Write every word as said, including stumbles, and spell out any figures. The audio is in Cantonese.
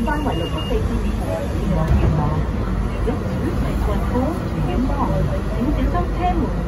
班為六十四線列車前往元朗，如果小心運過前景多，請小心車門。